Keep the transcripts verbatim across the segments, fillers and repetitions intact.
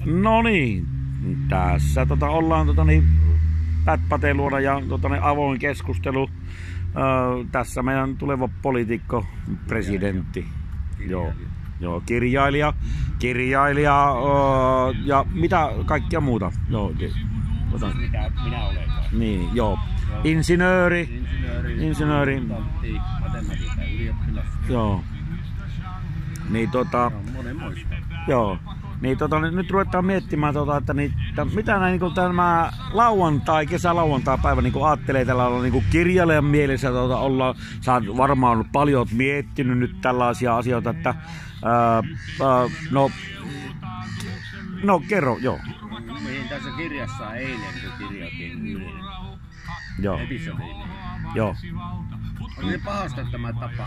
No niin, tässä tota, ollaan tota, niin, Pat-Paten luona ja tota, niin, avoin keskustelu. Öö, tässä meidän tuleva poliitikko, presidentti. Joo, joo, kirjailija, kirjailija öö, ja mitä kaikkea muuta. Joo, tota, siis mitä minä olen. Niin, joo. Insinööri. Insinööri. Insinööri. Konsultantti, matematiikan ylioppilas. Joo. Niin tota. Monenmoista. Joo. Niin tota, nyt ruvetaan miettimään, tota, että niitä, mitä näin niin tämä lauantai, kesälauantai-päivä niin ajattelee tällä olla niin kirjailijan mielessä. Tota, ollaan, sä oot varmaan ollut paljon miettinyt nyt tällaisia asioita, että ää, ää, no, no kerro, joo. Niin tässä kirjassa eilen, kun kirjoitin yhden joo. episodin, joo. oli pahasta tämä tapa.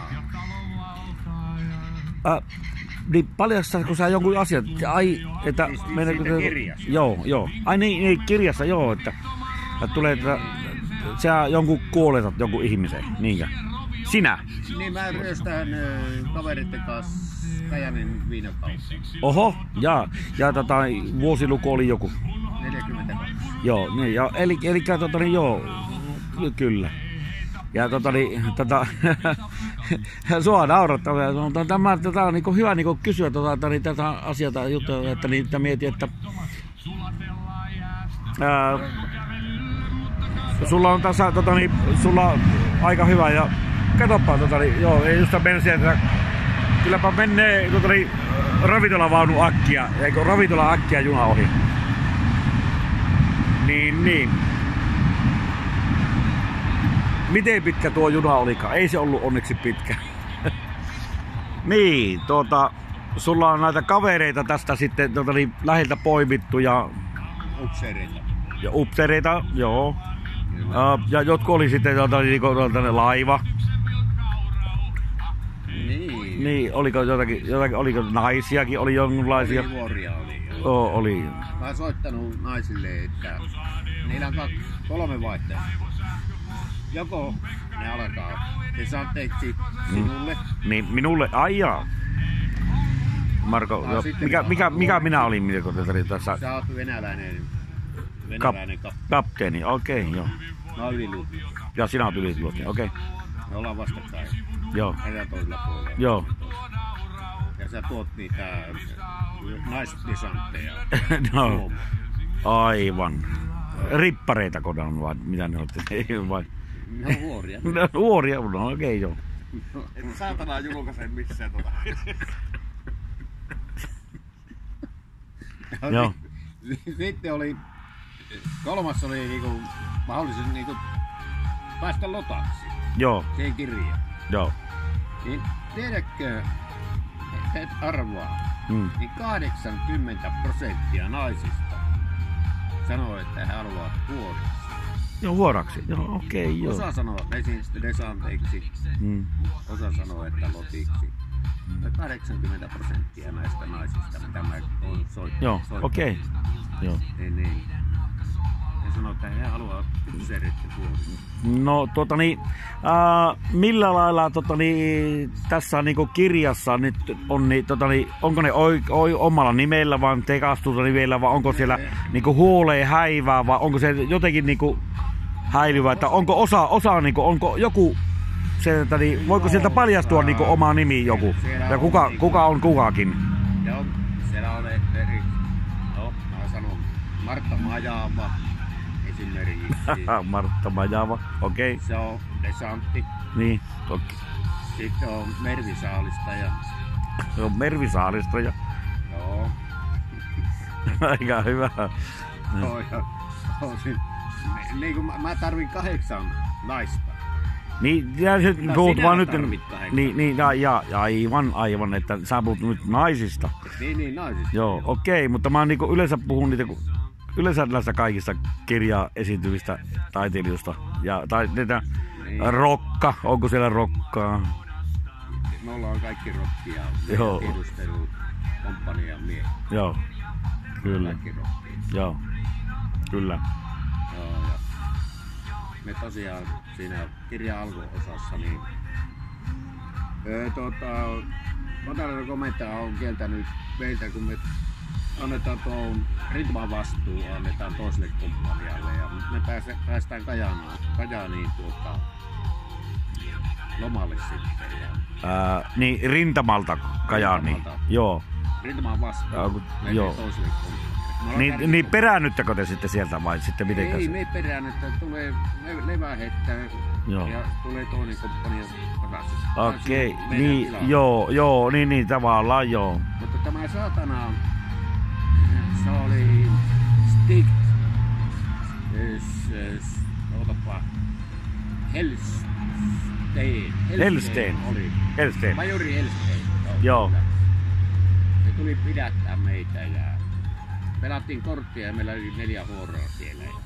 Ää, Niin paljastatko sä jonkun asian? Ai, että... Siis meidän, siitä kirjassa. Joo, joo. Ai niin, niin kirjassa, joo, että... että tulee, että sä jonkun kuoletat jonkun ihmisen, niinkö? Sinä? Niin mä ryöstään äh, kaveritten kanssa Kajanin viinakauppaan. Oho, ja, ja tota, vuosiluku oli joku. neljäkymmentäkaksi. Joo, niin, ja, eli, eli tota, niin, joo, kyllä. Ja tota niin, tota, sua naurattaa, mutta tämä, tämä on niin hyvä niin kysyä tota, niin, tätä asiaa juttua, että niitä mietin, että ää, sulla on tässä, tota, niin, sulla on aika hyvä ja katsopa, tota, niin, joo, ei just mennä sieltä, että kylläpä menee tota, niin, ravintolavaunu äkkiä, eikö ravintola äkkiä juna ohi. Niin, niin. Miten pitkä tuo juna olikaan? Ei se ollut onneksi pitkä. Niin, tuota, sulla on näitä kavereita tästä sitten tuota, niin, läheltä poimittu ja... Upseereita. Ja upseereita, joo. Uh, ja jotkut oli sitten tuota, niin, tuota, laiva. Niin. Niin, oliko jotakin, jotakin oliko naisiakin, oli jonkunlaisia? Oli vuoria oli. Oo, oli. Mä oon soittanut naisille, että niillä on kaksi, kolme vaihtoehtoa. Joko ne alkaa desanteeksi sinulle. Mm. Niin, minulle, aijaa. Marko, jo, mikä, mikä, mikä minä olin, mitä tässä? Sä oot venäläinen, venäläinen Kap, kapteeni, okei, okay, joo. Mä oon yliluotti. Ja sinä oot yliluotti, okei. Okay. Me ollaan vastakkain. Joo. Heidän toisella puolella. Joo. Ja sä tuot niitä naisdesantteja. No, aivan. Rippareita kodan vai mitä ne olette? Vai? No vuoria. No vuoria, no okei okay, joo. Et saatanaa julkaise missään tota. Joo. Sitten oli, kolmas oli niinku mahdollisuus niinku päästä lotaksi. Joo. Siihen kirjaan. Joo. Niin tiedätkö, et arvaa, Mm. niin kahdeksankymmentä prosenttia naisista sanoo, että he haluavat vuodeksi. Joo, vuoraksi. Joo, okei, okay, joo. Osa sanoo vesistä desanteiksi, Mm. osa sanoo, että lotiksi. Mm. kahdeksankymmentä prosenttia näistä naisista, mitä mä oon soittanut. Joo, okei. Okay. Joo. Niin, niin. He sanoo, että he haluavat upseereiden vuodeksi. No tuota niin, ää, millä lailla tota niin, tässä niinku kirjassa nyt on, niin, tota niin, onko ne oi, oi, omalla nimellä vai tekastuta nimellä vai onko siellä niinku huoleen häivää vai onko se jotenkin niinku häilyvä, että onko osa, osa niinku, onko joku se, että niin, voiko sieltä paljastua niinku oma nimi joku ja kuka, kuka on kukakin? Joo, siellä on eri, no mä sanon Martta Majava esimerkiksi. Martta Majava, okei. Okay. Se on desantti. Niin, toki. Sitten on Mervi Saalistaja. Se on Mervi Saalistaja. Joo. Aika hyvä. Joo, ja osin, niin kuin mä, mä tarvin kahdeksan naista. Niin, ja se No, puhut vaan nyt, tarvit kahdeksan. niin, niin ja, ja, ja aivan, aivan, että sä puhut nyt naisista. Niin, niin naisista. Joo, okei, mutta mä niinku yleensä puhun niitä, yleensä näistä kaikista kirjaa esiintyvistä taiteilijoista. Ja, tai niitä Niin. rokka, onko siellä rokkaa? Me ollaan kaikki rokkia. Joo. Tiedustelukomppanian miehiä. Joo, kyllä, Kaikki rokkia. joo, kyllä. Joo, ja me tosiaan siinä kirjan alkuosassa niin öö, tota, Patalan komentaja on kieltänyt meiltä, kun me annetaan tuon rintaman vastuu, annetaan toiselle komppanialle ja me pääse, päästään Kajaaniin, Kajaaniin tuota, lomalle sitten. Ja Ää, niin rintamalta Kajaaniin. Rintamalta. Joo. Rintaman vastuu, Ja, joo. toiselle komppanialle. Niin, niin peräännyttekö te sitten sieltä vai sitten miten? Ei, me ei peräännyttä, tulee le- levähettä Joo. ja tulee toinen komppania takaisin. Okei, Meidän niin, tilaan. joo, joo, niin, niin tavallaan joo. Mutta tämä saatana, se oli Stig, s- s- ootapa, Helstein, Helstein. oli, Helstein. majori Helstein. Joo. kyllä. Se tuli pidättää meitä ja pelattiin korttia ja meillä oli neljä huoroa siellä. Ja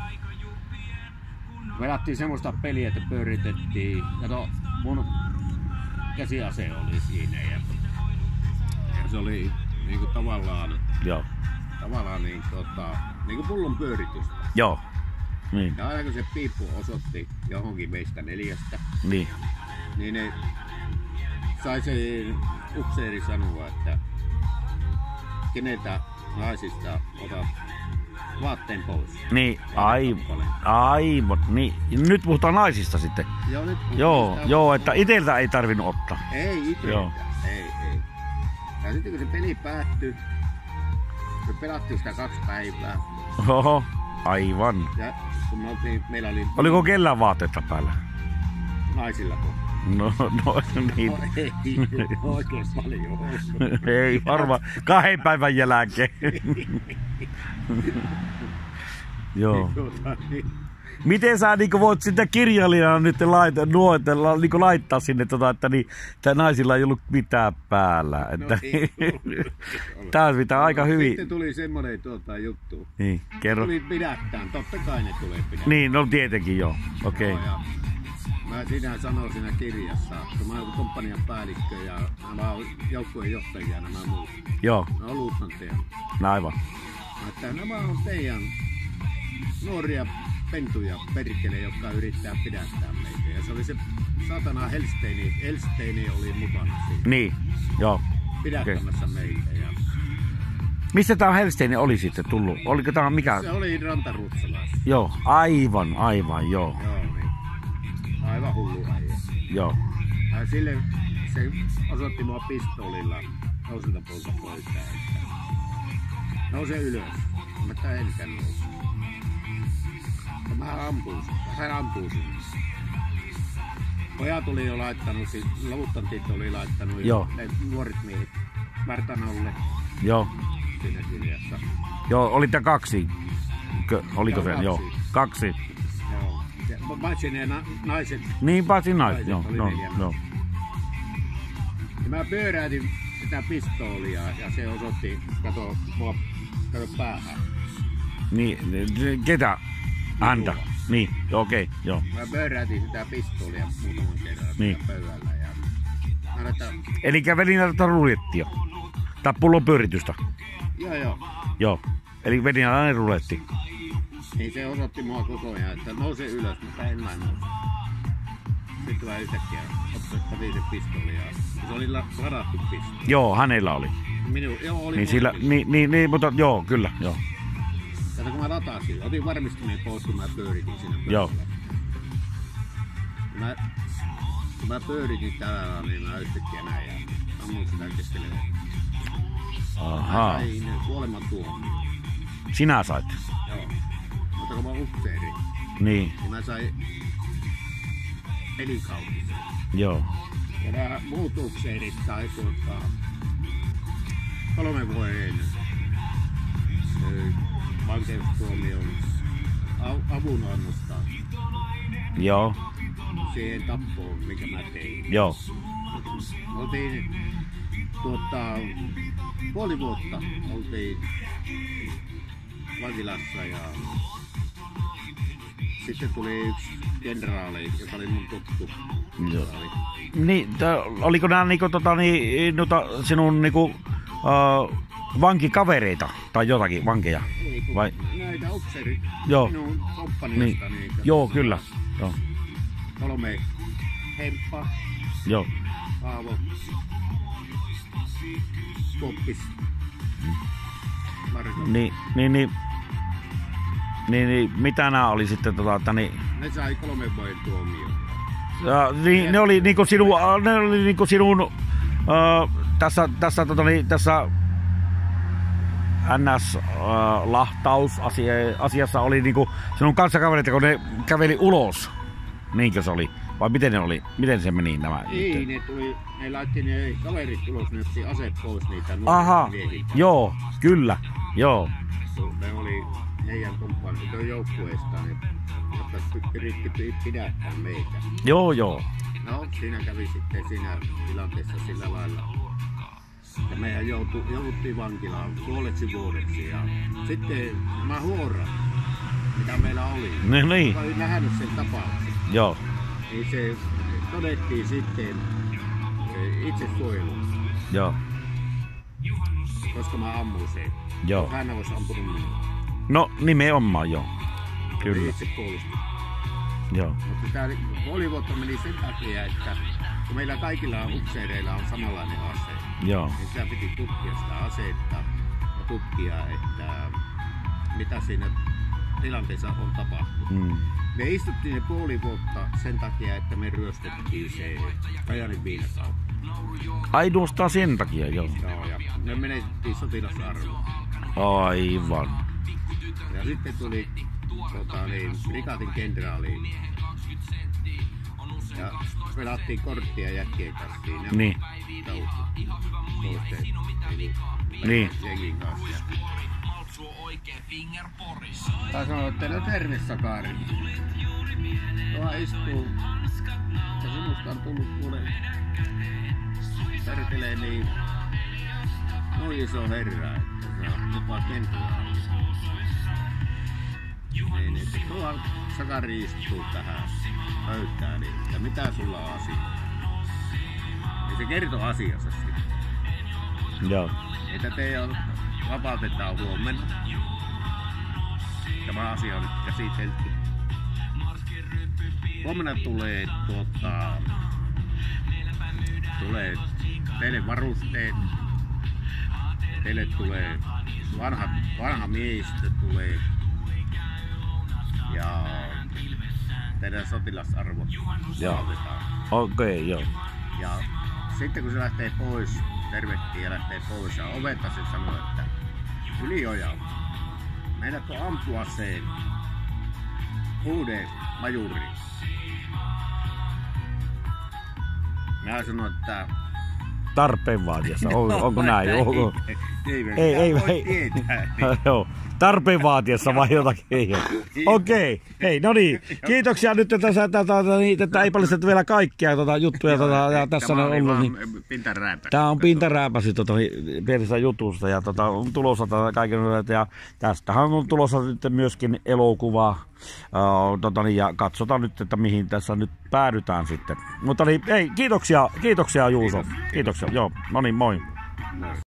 pelattiin semmoista peliä, että pyöritettiin, kato mun käsiase oli siinä ja, ja se oli niinku tavallaan, Joo. tavallaan niin, tota, niinku pullon pyöritystä. Joo. Niin, Ja aina kun se piippu osoitti johonkin meistä neljästä, niin. niin ne sai se upseeri sanoa, että keneltä naisista otat vaatteen pois. Niin, aivan. Aivan. Niin. Nyt puhutaan naisista sitten. Joo, nyt Joo, sitä- joo, että iteltä ei tarvinnut ottaa. Ei itse. Joo. Ei, ei. Ja sitten kun se peli päättyi, me pelattiin sitä kaksi päivää. Oho, aivan. Ja kun me oltiin, meillä oli Oliko kellään vaatteetta päällä? naisilla kun. No, no niin. No, ei oikein paljon ollut. Ei varmaan kahden päivän jälkeen. Joo. Tuota, niin, Miten sä niin voit sitä kirjailijana nyt laittaa, nuotella, niin laittaa sinne, tota, että, niin, että naisilla ei ollut mitään päällä? Että, ei tää pitää aika no, hyvin. Sitten tuli semmoinen tuota, juttu. Niin, kerro. Tuli pidättään, totta kai ne tulee pidättää. Niin, no tietenkin joo. Okei. Joo, ja mä siinä sanoin siinä kirjassa, kun mä oon komppanian päällikkö ja mä oon joukkueen johtajia nämä muut. Joo, Mä oon luutnantteja. no aivan. Mä että nämä on teidän nuoria pentuja perkele, jotka yrittää pidättää meitä. Ja se oli se satana Helsteini, Helsteini oli mukana siinä Niin, joo. pidättämässä meitä. Ja Missä tää Helsteini oli sitten tullut? Oliko tää mikä? se oli rantarutsalais. Joo, aivan, aivan, joo. Joo, niin. Aivan hullu äijä. Joo, Ja sille se osoitti mua pistoolilla toiselta puolta pöytää, että nouse ylös. Mä tää elkän nousi. Ja mä ampuin sen. Hän ampuu sen. Pojat oli jo laittanut, siis luuttantit oli laittanut Joo. ne nuoret miehet Värtanolle joo. siinä kirjassa. Joo, oli tää kaksi. Kö, oliko Joo, se? kaksi. Joo, kaksi. Joo. Ja paitsi ne na- naiset. Niin, paitsi naiset. Naiset Joo, oli no, neljä. joo. Ja mä pyöräytin sitä pistoolia ja se osoitti, kato mua, kato päähän. Niin, ketä? Häntä. Niin, okei, okay, joo. Mä pyöräytin sitä pistoolia muutaman kerran Niin. niin. pöydällä ja mä näytän, Eli kävelin näitä rulettia. Tai pullon pyöritystä. joo joo, Joo. Eli vedin aina ruletti. niin se osoitti mua koko ajan, että nouse ylös, mutta en mä nouse. Sitten mä yhtäkkiä otin se pistooli ja se oli la- ladattu pistooli. Joo, hänellä oli. Minun, joo oli Niin sillä, molemmilla. niin, niin, niin, mutta joo, kyllä, joo. Kato kun mä latasin, otin varmistimeen pois kun mä pyöritin siinä pöydällä. Joo. Mä, kun mä pyöritin täällä, niin mä yhtäkkiä näin ja ammuin sitä keskelle. Ahaa. Mä sain kuolemantuomio. Sinä sait. Joo. Mutta kun mä upseeri, Niin, niin mä sain pelikautisen. joo. Ja nämä muut upseerit sai tuota kolmen vuoden ö, vankeustuomion av- avunannosta Joo, siihen tappoon, mikä mä tein. joo. Oltiin tuota, puoli vuotta oltiin vankilassa ja sitten tuli yksi kenraali, joka oli mun tuttu. Joo. Kenraali. Niin, tää, oliko nämä niinku, tota, niin, noita sinun niinku, uh, vankikavereita tai jotakin vankeja? Ei, kun Vai? näitä upseerit Joo. minun Niin. komppaniasta. Niin, Joo, kyllä. Joo, Kolme Hemppa, joo. Paavo, Koppis. Niin, niin, niin, niin, niin mitä nämä oli sitten tota, että niin... Ne sai kolmen vuoden tuomioon. Ja, niin, ne oli niinku sinun, ne oli niinku sinun uh, tässä, tässä, tota, niin, tässä N S-lahtaus asia, asiassa oli niinku sinun kanssakaverit, kun ne käveli ulos. Niinkö se oli? Vai miten ne oli? Miten se meni nämä? Ei, ne tuli, ne laitti ne kaverit ulos, ne otti aseet pois niitä Aha, miehiltä. joo, kyllä, joo. Ne oli heidän kumppanit joukkueesta, ne jotka yritti pidättää meitä. Joo, joo. No, siinä kävi sitten siinä tilanteessa sillä lailla. Ja mehän joutu, jouduttiin vankilaan puoleksi vuodeksi. Ja sitten nämä huorat, mitä meillä oli, Ne, niin. joka oli nähnyt sen tapauksen, Joo, niin se todettiin sitten itsesuojeluksi, joo, koska mä ammuin sen. joo. Hän olisi ampunut minua. No nimenomaan joo. Kyllä, Itse puolustin. joo. Mutta tämä puolivuotta meni sen takia, että kun meillä kaikilla upseereilla on samanlainen ase, Joo, niin sitä piti tutkia sitä aseetta ja tutkia, että mitä siinä tilanteessa on tapahtunut. mm. Me istuttiin ne puoli vuotta sen takia, että me ryöstettiin se Kajanin viinakauppa. Ainoastaan sen takia, joo. Joo, ja me menetettiin sotilasarvoa. Aivan. Ja sitten tuli tota, niin, prikaatin kenraaliin. Ja pelattiin korttia jätkien kanssa siinä. Niin. Toisten, Niin. jengin kanssa. Tai sanoi, että no terve Sakari. Tuohan istuu. Ja sinusta on tullut kuule perkeleen niin noin iso herra, että se on jopa kenraali. Niin, että tuohan Sakari istuu tähän pöytään, niin että mitä sulla on asia? Ja se kertoo asiassa sitten. Joo. Että teidän vapautetaan huomenna. Tämä asia on nyt käsitelty. Huomenna tulee tuota, tulee teille varusteet. Teille tulee vanha, vanha miehistö tulee. Ja teidän sotilasarvot saavutetaan. Okei, okay, joo. Ja sitten kun se lähtee pois, tervehtii ja lähtee pois ja oventasin sanoi, että Ylioja, meidätkö ampua sen uuden majurin? Mä sanoin, että Tarpeen vaatiessa. On, onko näin? Onko? Ei, Ei, ei, voi ei. tietää. Joo. Tarpeen vaatiessa vai jotakin? Ei. Okei. Hei, no niin. Kiitoksia nyt, että tässä tätä, tätä ei paljastettu vielä kaikkia tuota, juttuja. Tuota, ja tässä on ollut, niin, tämä on pintarääpäsi tuota, pienessä jutusta ja tuota, on tulossa tätä kaiken ja tästähän on tulossa nyt myöskin elokuva. Uh, tota, niin, ja katsotaan nyt, että mihin tässä nyt päädytään sitten. Mutta niin, ei, kiitoksia, kiitoksia Juuso. Kiitoksia. Joo, no niin, moi. Moi.